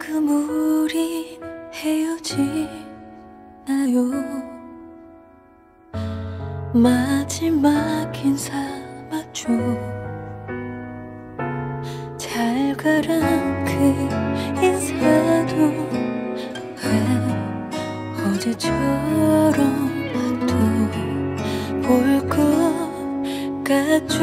지금 우리 헤어지나요? 마지막 인사 맞죠? 잘 가란 그 인사도 왜 어제처럼 또 볼 것 같죠?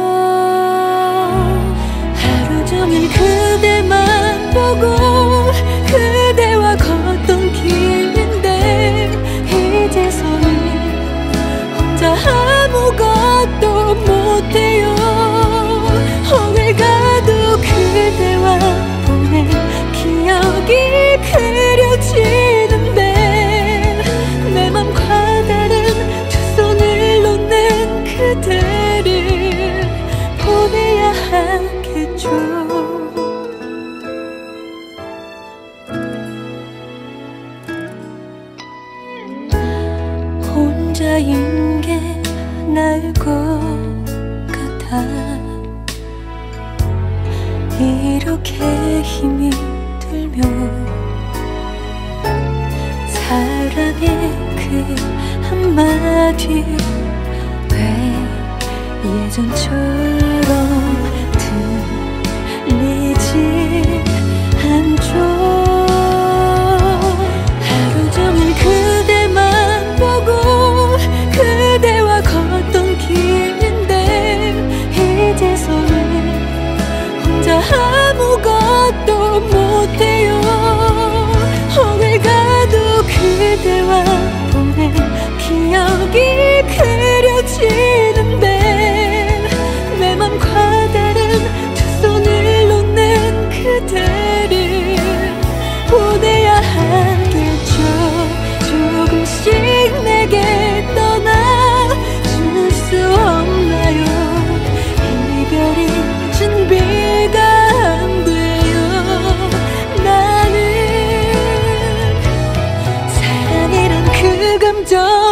하루 종일 그대만 보고 그대와 걷던 길인데 이제서는 혼자 아무것도 못해요. 어딜 가도 그대와 보낸 기억이 그려지는데 내 맘과 다른 두 손을 놓는 그대를 보내야 하겠죠. 혼자인 게 나을 것 같아. 이렇게 힘이 들면 사랑의 그 한마디 왜 예전처럼 들리지 않죠? 하루 종일 그대만 보고 그대와 걷던 길인데 이제서는 혼자 아무것도 못해요. 어딜 가도 그대와 보낸 기억이 그려지는데 내 맘과 다른 두 손을 놓는 그대를 보내야 하겠죠. 조금씩 내게 떠나줄 수 없나요? 이별이 준비가 안 돼요. 나는 사랑이란 그 감정